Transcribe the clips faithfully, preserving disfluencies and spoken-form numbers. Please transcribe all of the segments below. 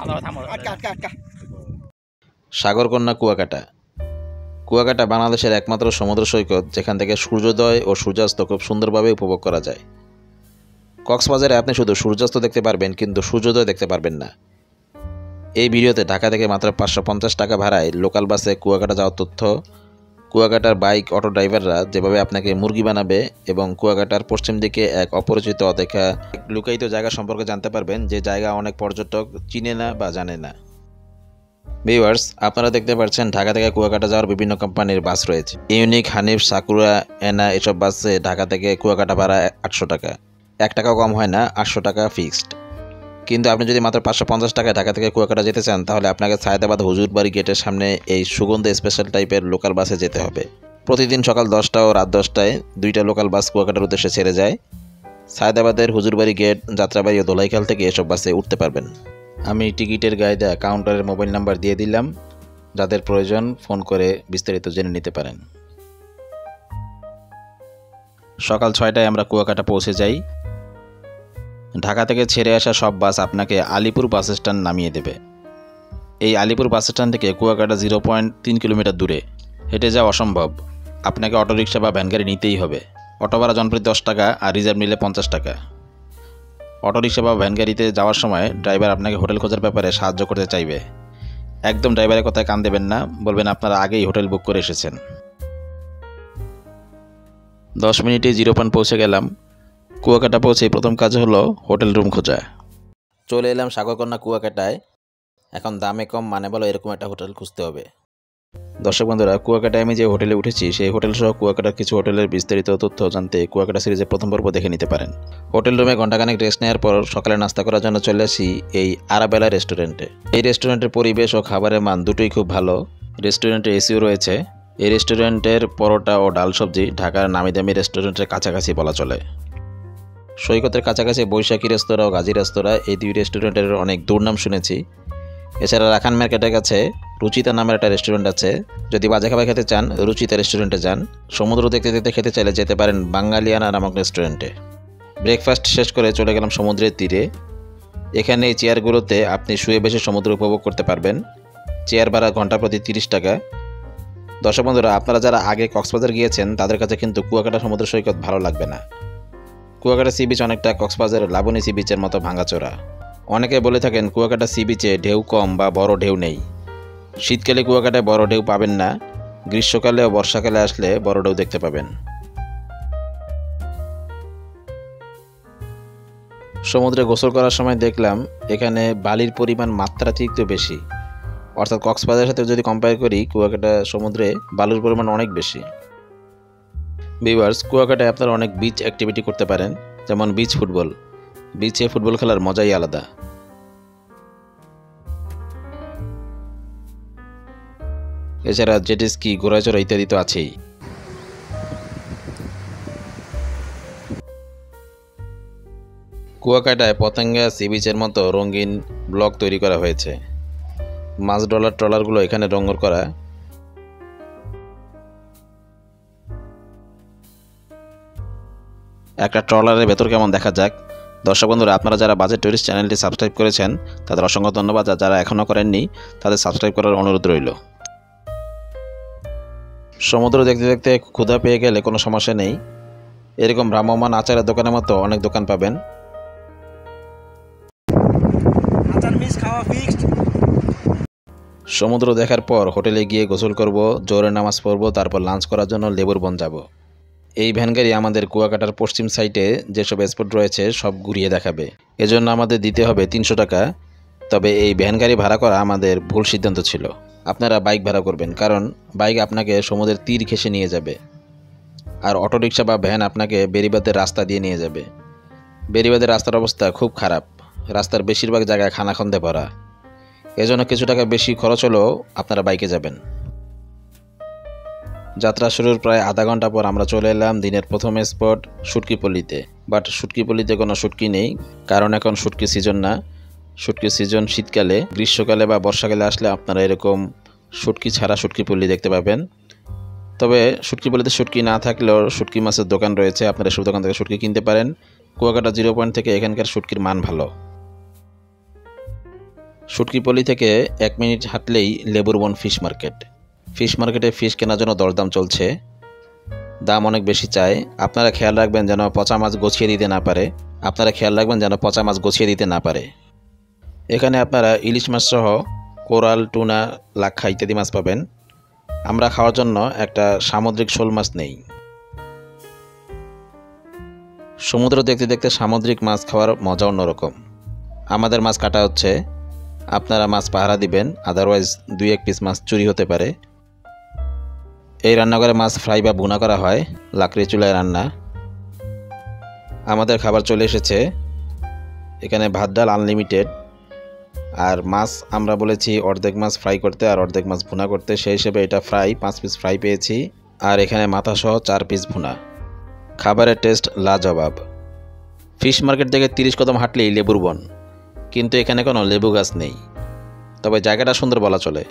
সাগরকন্যা কুয়াকাটা। কুয়াকাটা বাংলাদেশের একমাত্র সমুদ্র সৈকত যেখান থেকে সূর্যোদয় ও সূর্যাস্ত খুব সুন্দরভাবে উপভোগ করা যায়। কক্সবাজারে আপনি শুধু সূর্যাস্ত দেখতে পারবেন, কিন্তু সূর্যোদয় দেখতে পারবেন না। এই ভিডিওতে ঢাকা থেকে মাত্র পাঁচশো পঞ্চাশ টাকা ভাড়ায় লোকাল বাসে কুয়াকাটা যাওয়ার তথ্য, কুয়াকাটার বাইক অটো ড্রাইভাররা যেভাবে আপনাকে মুরগি বানাবে এবং কুয়াকাটার পশ্চিম দিকে এক অপরিচিত অদেখা লুকায়িত জায়গা সম্পর্কে জানতে পারবেন, যে জায়গা অনেক পর্যটক চিনে না বা জানে না। ভিউয়ার্স, আপনারা দেখতে পাচ্ছেন ঢাকা থেকে কুয়াকাটা যাওয়ার বিভিন্ন কোম্পানির বাস রয়েছে। ইউনিক, হানিফ, সাকুরা, এনা এসব বাসে ঢাকা থেকে কুয়াকাটা ভাড়া আটশো টাকা, এক টাকাও কম হয় না, আটশো টাকা ফিক্সড। কিন্তু আপনি যদি মাত্র পাঁচশো পঞ্চাশ টাকায় ঢাকা থেকে কুয়াকাটা যেতে চান, তাহলে আপনাকে সায়দাবাদ হুজুরবাড়ি গেটের সামনে এই সুগন্ধি স্পেশাল টাইপের লোকাল বাসে যেতে হবে। প্রতিদিন সকাল দশটা ও রাত দশটায় দুইটা লোকাল বাস কুয়াকাটার উদ্দেশ্যে ছেড়ে যায়। সায়দাবাদের হুজুরবাড়ি গেট, যাত্রাবাড়ি ও দোলাইখাল থেকে এসব বাসে উঠতে পারবেন। আমি টিকিটের গায়ে দেওয়া কাউন্টারের মোবাইল নাম্বার দিয়ে দিলাম, যাদের প্রয়োজন ফোন করে বিস্তারিত জেনে নিতে পারেন। সকাল ছয়টায় আমরা কুয়াকাটা পৌঁছে যাই। ঢাকা থেকে ছেড়ে আসা সব বাস আপনাকে আলিপুর বাস স্ট্যান্ড নামিয়ে দেবে। এই আলিপুর বাস স্ট্যান্ড থেকে কুয়াকাটা জিরো পয়েন্ট তিন কিলোমিটার দূরে, হেঁটে যাওয়া অসম্ভব। আপনাকে অটোরিকশা বা ভ্যান গাড়ি নিতেই হবে। অটো ভাড়া জনপ্রতি দশ টাকা আর রিজার্ভ নিলে পঞ্চাশ টাকা। অটোরিকশা বা ভ্যান গাড়িতে যাওয়ার সময় ড্রাইভার আপনাকে হোটেল খোঁজার ব্যাপারে সাহায্য করতে চাইবে। একদম ড্রাইভারের কথায় কান দেবেন না, বলবেন আপনারা আগেই হোটেল বুক করে এসেছেন। দশ মিনিটে জিরো পয়েন্ট পৌঁছে গেলাম। কুয়াকাটা পৌঁছে প্রথম কাজ হলো হোটেল রুম খোঁজা। চলে এলাম সাগরকন্যা কুয়াকাটায়। এখন দামে কম মানে বলো এরকম একটা হোটেল খুঁজতে হবে। দর্শক বন্ধুরা, কুয়াকাটায় আমি যে হোটেলে উঠেছি সেই হোটেল সহ কুয়াকাটার কিছু হোটেলের বিস্তারিত তথ্য জানতে কুয়াকাটা সিরিজের প্রথম পর্ব দেখে নিতে পারেন। হোটেল রুমে ঘণ্টাখানেক রেস্ট নেওয়ার পর সকালে নাস্তা করার জন্য চলে আসি এই আরাবেলা রেস্টুরেন্টে। এই রেস্টুরেন্টের পরিবেশ ও খাবারের মান দুটোই খুব ভালো। রেস্টুরেন্টে এসিও রয়েছে। এই রেস্টুরেন্টের পরোটা ও ডাল সবজি ঢাকার নামি দামি রেস্টুরেন্টের কাছাকাছি বলা চলে। সৈকতের কাছাকাছি বৈশাখী রেস্তোরাঁ ও গাজী রেস্তোরাঁ, এই দুই রেস্টুরেন্টের অনেক দুর্নাম শুনেছি। এছাড়া রাখান মার্কেটের কাছে রুচিতা নামের একটা রেস্টুরেন্ট আছে। যদি বাজে খাবার খেতে চান, রুচিতা রেস্টুরেন্টে যান। সমুদ্র দেখতে দেখতে খেতে চাইলে যেতে পারেন বাঙালিয়ানা নামক রেস্টুরেন্টে। ব্রেকফাস্ট শেষ করে চলে গেলাম সমুদ্রের তীরে। এখানে এই চেয়ারগুলোতে আপনি শুয়ে বসে সমুদ্র উপভোগ করতে পারবেন। চেয়ার ভাড়া ঘন্টা প্রতি তিরিশ টাকা। দর্শক বন্ধুরা, আপনারা যারা আগে কক্সবাজার গিয়েছেন তাদের কাছে কিন্তু কুয়াকাটা সমুদ্র সৈকত ভালো লাগবে না। কুয়াকাটা সি বিচ অনেকটা কক্সবাজারের লাবণী সি বিচের মতো ভাঙাচোরা। অনেকে বলে থাকেন কুয়াকাটা সি বিচে ঢেউ কম বা বড় ঢেউ নেই। শীতকালে কুয়াকাটায় বড় ঢেউ পাবেন না, গ্রীষ্মকালে ও বর্ষাকালে আসলে বড় ঢেউ দেখতে পাবেন। সমুদ্রে গোসল করার সময় দেখলাম এখানে বালির পরিমাণ মাত্রাতিরিক্ত বেশি। অর্থাৎ কক্সবাজারের সাথে যদি কম্পেয়ার করি, কুয়াকাটা সমুদ্রে বালুর পরিমাণ অনেক বেশি। ভিউয়ার্স, কুয়াকাটায় আপনারা অনেক বিচ অ্যাক্টিভিটি করতে পারেন, যেমন বিচ ফুটবল। বিচে ফুটবল খেলার মজাই আলাদা। এছাড়া জেট স্কি, ঘোড়াচড়া ইত্যাদি তো আছেই। কুয়াকাটায় পতেঙ্গা সি বিচের মতো রঙিন ব্লক তৈরি করা হয়েছে। মাছ ডলার ট্রলারগুলো এখানে রঙর করা। একটা ট্রলারের ভেতর কেমন দেখা যাক। দর্শক বন্ধুরা, আপনারা যারা বাজেট টুরিস্ট চ্যানেলটি সাবস্ক্রাইব করেছেন তাদের অসংখ্য ধন্যবাদ, আর যারা এখনও করেননি তাদের সাবস্ক্রাইব করার অনুরোধ রইল। সমুদ্র দেখতে দেখতে ক্ষুধা পেয়ে গেলে কোনো সমস্যা নেই, এরকম ভ্রাম্যমান আচারের দোকানের মতো অনেক দোকান পাবেন। সমুদ্র দেখার পর হোটেলে গিয়ে গোসল করব, জোহরের নামাজ পড়ব, তারপর লাঞ্চ করার জন্য লেবুর বন যাব। এই ভ্যান গাড়ি আমাদের কুয়াকাটার পশ্চিম সাইডে যেসব স্পট রয়েছে সব ঘুরিয়ে দেখাবে। এজন্য আমাদের দিতে হবে তিনশো টাকা। তবে এই ভ্যান গাড়ি ভাড়া করা আমাদের ভুল সিদ্ধান্ত ছিল। আপনারা বাইক ভাড়া করবেন, কারণ বাইক আপনাকে সমুদ্রের তীর ঘেঁষে নিয়ে যাবে, আর অটোরিকশা বা ভ্যান আপনাকে বেড়িবাঁধের রাস্তা দিয়ে নিয়ে যাবে। বেড়িবাঁধের রাস্তার অবস্থা খুব খারাপ, রাস্তার বেশিরভাগ জায়গায় খানাখন্দে ভরা। এজন্য কিছু টাকা বেশি খরচ হলেও আপনারা বাইকে যাবেন। যাত্রা শুরুর প্রায় আধা ঘন্টা পর আমরা চলে এলাম দিনের প্রথম স্পট শুটকিপল্লিতে। বাট শুটকিপল্লিতে কোনো শুটকি নেই, কারণ এখন শুটকি সিজন না। শুটকি সিজন শীতকালে, গ্রীষ্মকালে বা বর্ষাকালে আসলে আপনারা এরকম শুটকি ছাড়া শুটকিপল্লি দেখতে পাবেন। তবে শুটকিপল্লিতে শুটকি না থাকলেও শুটকি মাছের দোকান রয়েছে, আপনারা সব দোকান থেকে শুটকি কিনতে পারেন। কুয়াকাটা জিরো পয়েন্ট থেকে এখানকার শুটকির মান ভালো। শুটকিপল্লী থেকে এক মিনিট হাঁটলেই লেবুর বন ফিশ মার্কেট। ফিশ মার্কেটে ফিশ কেনার জন্য দরদাম চলছে, দাম অনেক বেশি চায়। আপনারা খেয়াল রাখবেন যেন পচা মাছ গছিয়ে দিতে না পারে আপনারা খেয়াল রাখবেন যেন পচা মাছ গছিয়ে দিতে না পারে এখানে আপনারা ইলিশ মাছ সহ কোরাল, টুনা, লাক্ষা ইত্যাদি মাছ পাবেন। আমরা খাওয়ার জন্য একটা সামুদ্রিক শোল মাছ নেই। সমুদ্র দেখতে দেখতে সামুদ্রিক মাছ খাওয়ার মজা অন্যরকম। আমাদের মাছ কাটা হচ্ছে, আপনারা মাছ পাহারা দিবেন, আদারওয়াইজ দুই এক পিস মাছ চুরি হতে পারে। এই রান্নাঘরে মাছ ফ্রাই বা ভুনা করা হয়, লাকড়ি চুলায় রান্না। আমাদের খাবার চলে এসেছে। এখানে ভাত ডাল আনলিমিটেড। আর মাছ আমরা বলেছি অর্ধেক মাছ ফ্রাই করতে আর অর্ধেক মাছ ভুনা করতে, সেই হিসেবে এটা ফ্রাই, পাঁচ পিস ফ্রাই পেয়েছি। আর এখানে মাথা সহ চার পিস ভুনা। খাবারের টেস্ট লাজবাব। ফিশ মার্কেট থেকে তিরিশ কদম হাঁটলেই লেবুর বন, কিন্তু এখানে কোনো লেবু গাছ নেই, তবে জায়গাটা সুন্দর বলা চলে।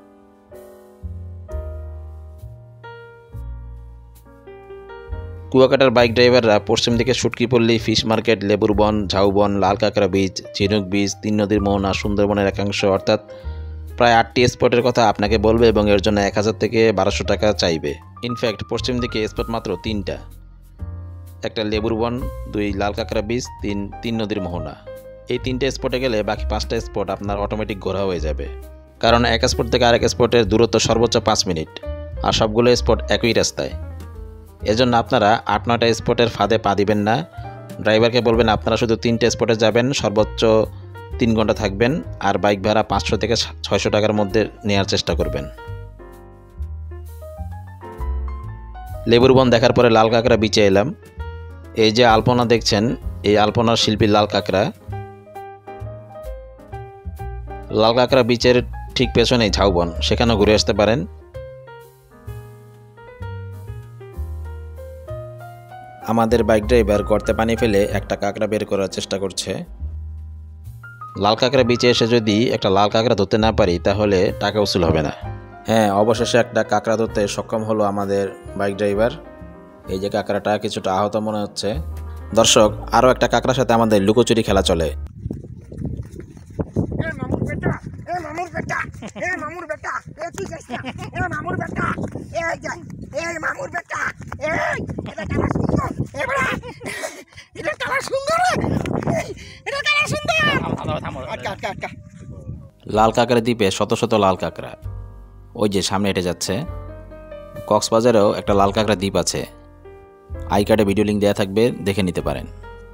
কুয়াকাটার বাইক ড্রাইভাররা পশ্চিম দিকে শুটকিপল্লী, ফিশ মার্কেট, লেবুর বন, ঝাউবন, লাল কাঁকড়া বীচ, ঝিনুক বীচ, তিন নদীর মোহনা, সুন্দরবনের একাংশ অর্থাৎ প্রায় আটটি স্পটের কথা আপনাকে বলবে এবং এর জন্য এক হাজার থেকে বারোশো টাকা চাইবে। ইনফ্যাক্ট পশ্চিম দিকে স্পট মাত্র তিনটা, একটা লেবুর বন, দুই লাল কাঁকড়া বীচ, তিন তিন নদীর মোহনা। এই তিনটে স্পটে গেলে বাকি পাঁচটা স্পট আপনার অটোমেটিক ঘোরা হয়ে যাবে, কারণ এক স্পট থেকে আরেক স্পটের দূরত্ব সর্বোচ্চ পাঁচ মিনিট আর সবগুলো স্পট একই রাস্তায়। এজন্য আপনারা আট নয়টা স্পটের ফাঁদে পা দিবেন না। ড্রাইভারকে বলবেন আপনারা শুধু তিনটে স্পটে যাবেন, সর্বোচ্চ তিন ঘন্টা থাকবেন, আর বাইক ভাড়া পাঁচশো থেকে ছয়শো টাকার মধ্যে নেওয়ার চেষ্টা করবেন। লেবুর বন দেখার পরে লাল কাঁকড়া বিচে এলাম। এই যে আলপনা দেখছেন, এই আলপনার শিল্পী লাল কাঁকড়া। লাল কাঁকড়া বিচের ঠিক পেছনেই ঝাউবন, সেখানেও ঘুরে আসতে পারেন। আমাদের বাইক ড্রাইভার গর্তে পানি ফেলে একটা কাঁকড়া বের করার চেষ্টা করছে। লাল কাঁকড়া বিচে এসে যদি একটা লাল কাঁকড়া ধরতে না পারি তাহলে টাকা উসুল হবে না। হ্যাঁ, অবশেষে একটা কাঁকড়া ধরতে সক্ষম হলো আমাদের বাইক ড্রাইভার। এই যে কাঁকড়াটা কিছুটা আহত মনে হচ্ছে। দর্শক, আরও একটা কাঁকড়ার সাথে আমাদের লুকোচুরি খেলা চলে। লাল কাঁকড়া দ্বীপে শত শত লাল কাঁকড়া, ওই যে সামনে হেঁটে যাচ্ছে। কক্সবাজারেও একটা লাল কাঁকড়া দ্বীপ আছে, আই কার্ডে ভিডিও লিঙ্ক দেওয়া থাকবে, দেখে নিতে পারেন।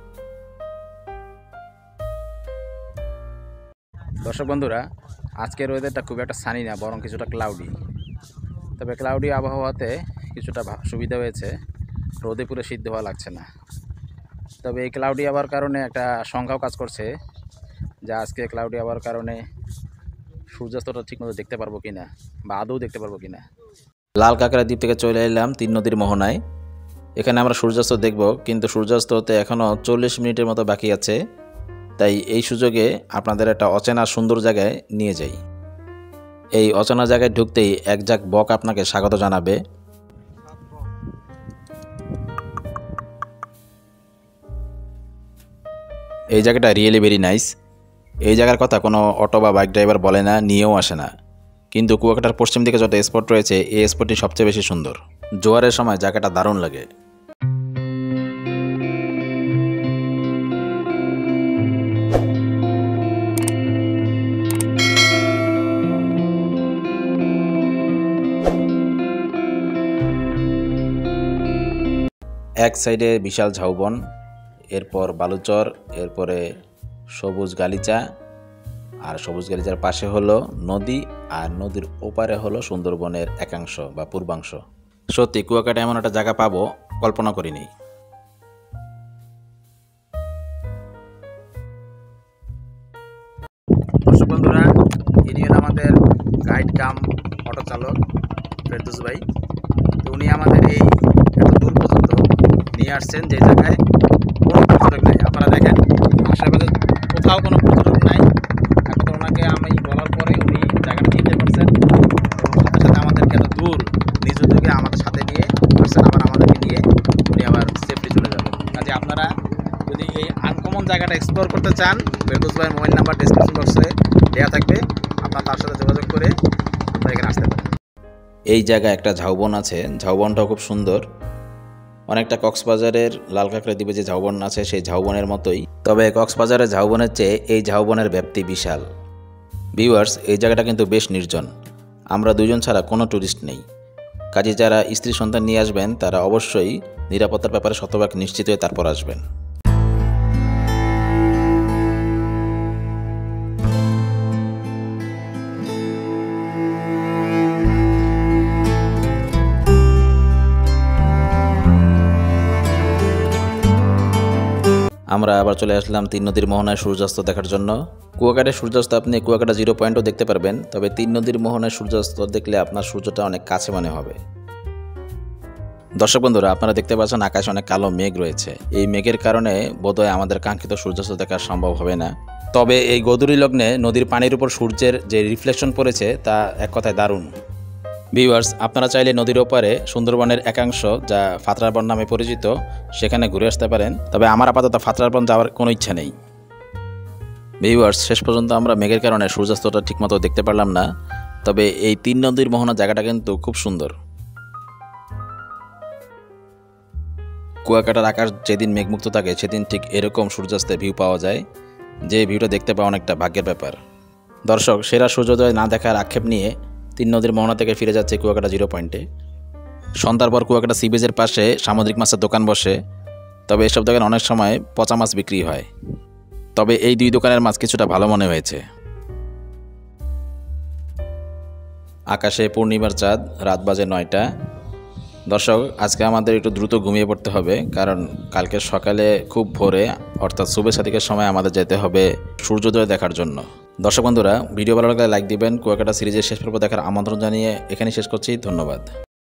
দর্শক বন্ধুরা, আজকের ওয়েদারটা খুব একটা সানি না, বরং কিছুটা ক্লাউডি। তবে ক্লাউডি আবহাওয়াতে কিছুটা সুবিধা হয়েছে, রোদে পুরো সিদ্ধ হওয়া লাগছে না। তবে এই ক্লাউডি আবহাওয়ার কারণে একটা সংখ্যাও কাজ করছে, যা আজকে ক্লাউডি আবহাওয়ার কারণে সূর্যাস্তটা ঠিকমতো দেখতে পারবো কিনা বা আদৌ দেখতে পারবো কিনা। লাল কাঁকড়া দ্বীপ থেকে চলে এলাম তিন নদীর মোহনায়। এখানে আমরা সূর্যাস্ত দেখব, কিন্তু সূর্যাস্ত হতে এখনও চল্লিশ মিনিটের মতো বাকি আছে। তাই এই সুযোগে আপনাদের একটা অচেনা সুন্দর জায়গায় নিয়ে যাই। এই অচেনা জায়গায় ঢুকতেই এক ঝাঁক বক আপনাকে স্বাগত জানাবে। এই জায়গাটা রিয়েলি ভেরি নাইস। এই জায়গার কথা কোনো অটো বা বাইক ড্রাইভার বলে না, নিয়েও আসে না। কিন্তু কুয়াকাটার পশ্চিম দিকে যত স্পট রয়েছে, এই স্পটটি সবচেয়ে বেশি সুন্দর। জোয়ারের সময় জায়গাটা দারুণ লাগে। এক সাইডে বিশাল ঝাউবন, এরপর বালুচর, এরপরে সবুজ গালিচা, আর সবুজ গালিচার পাশে হলো নদী, আর নদীর ওপারে হলো সুন্দরবনের একাংশ বা পূর্বাংশ। সত্যি কুয়াকাটা এমন একটা জায়গা পাবো কল্পনা করিনি। দর্শক বন্ধুরা, ইনি হলেন আমাদের গাইড কাম অটো চালক ফেরদৌস ভাই। তো উনি আমাদের এই এত দূর পর্যন্ত নিয়ে আসছেন, যে জায়গায় কোনো পর্যটক নেই। আপনারা দেখেন আশেপাশে কোথাও কোনো পর্যটক নাই। এখন ওনাকে আমি বলার পরে উনি জায়গাটা চিনতে পারছেন এবং সাথে সাথে আমাদেরকে এত দূর নিজ উদ্যোগে আমাদের সাথে নিয়ে আসছেন, আবার আমাদেরকে নিয়ে উনি আবার সেফটি চলে যাবেন। কাজে আপনারা যদি এই আনকমন জায়গাটা এক্সপ্লোর করতে করতে চান, ফেরদৌস ভাইয়ের মোবাইল নাম্বার ডেসক্রিপশন বক্সে দেওয়া থাকবে, আপনারা তার সাথে যোগাযোগ করে আপনারা এখানে আসতে পারেন। এই জায়গায় একটা ঝাউবন আছে, ঝাউবনটাও খুব সুন্দর, অনেকটা কক্সবাজারের লাল কাঁকড়া দ্বীপে যে ঝাউবন আছে সেই ঝাউবনের মতোই, তবে কক্সবাজারের ঝাউবনের চেয়ে এই ঝাউবনের ব্যাপ্তি বিশাল। ভিউয়ার্স, এই জায়গাটা কিন্তু বেশ নির্জন, আমরা দুজন ছাড়া কোনো ট্যুরিস্ট নেই, কাজে যারা স্ত্রী সন্তান নিয়ে আসবেন তারা অবশ্যই নিরাপত্তার ব্যাপারে শতভাগ নিশ্চিত হয়ে তারপর আসবেন। আমরা আবার চলে আসলাম তিন নদীর মোহনায় সূর্যাস্ত দেখার জন্য। কুয়াকাটায় সূর্যাস্ত আপনি কুয়াকাটা জিরো পয়েন্টও দেখতে পারবেন, তবে তিন নদীর মোহনায় সূর্যাস্ত দেখলে আপনার সূর্যটা অনেক কাছে মনে হবে। দর্শক বন্ধুরা, আপনারা দেখতে পাচ্ছেন আকাশে অনেক কালো মেঘ রয়েছে, এই মেঘের কারণে বোধহয় আমাদের কাঙ্ক্ষিত সূর্যাস্ত দেখা সম্ভব হবে না। তবে এই গধূলি লগ্নে নদীর পানির উপর সূর্যের যে রিফ্লেকশন পড়েছে তা এক কথায় দারুণ। ভিউয়ার্স, আপনারা চাইলে নদীর ওপারে সুন্দরবনের একাংশ যা ফাতরাবন নামে পরিচিত সেখানে ঘুরে আসতে পারেন, তবে আমার আপাতত ফাতরাবন যাওয়ার কোনো ইচ্ছা নেই। ভিউয়ার্স, শেষ পর্যন্ত আমরা মেঘের কারণে সূর্যাস্তটা ঠিকমতো দেখতে পারলাম না, তবে এই তিন নদীর মোহনা জায়গাটা কিন্তু খুব সুন্দর। কুয়াকাটার আকাশ যেদিন মেঘমুক্ত থাকে সেদিন ঠিক এরকম সূর্যাস্তের ভিউ পাওয়া যায়, যে ভিউটা দেখতে পাওয়া অনেকটা ভাগ্যের ব্যাপার। দর্শক, সেরা সূর্যোদয় না দেখার আক্ষেপ নিয়ে তিন নদীর মোহনা থেকে ফিরে যাচ্ছে কুয়াকাটা জিরো পয়েন্টে। সন্ধ্যার পর কুয়াকাটা সি বিচের পাশে সামুদ্রিক মাছের দোকান বসে, তবে এসব দোকানে অনেক সময় পচা মাছ বিক্রি হয়, তবে এই দুই দোকানের মাছ কিছুটা ভালো মনে হয়েছে। আকাশে পূর্ণিমার চাঁদ, রাত বাজে নয়টা। দর্শক, আজকে আমাদের একটু দ্রুত ঘুমিয়ে পড়তে হবে, কারণ কালকে সকালে খুব ভোরে অর্থাৎ শুভে সাদিকের সময় আমাদের যেতে হবে সূর্যোদয় দেখার জন্য। দর্শক বন্ধুরা, ভিডিও ভালো লাগলে লাইক দিবেন। কুয়াকাটা সিরিজের শেষ পর্ব দেখার আমন্ত্রণ জানিয়ে এখানে শেষ করছি। ধন্যবাদ।